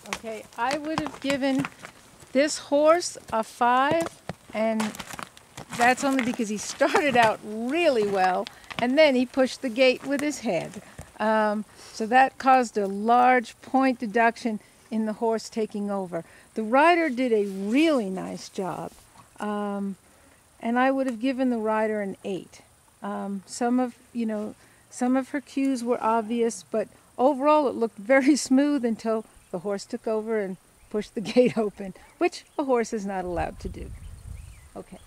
Okay, I would have given this horse a 5, and that's only because he started out really well, and then he pushed the gate with his head. So that caused a large point deduction in the horse taking over. The rider did a really nice job, and I would have given the rider an 8. Some of her cues were obvious, but overall it looked very smooth until the horse took over and pushed the gate open, which a horse is not allowed to do. Okay.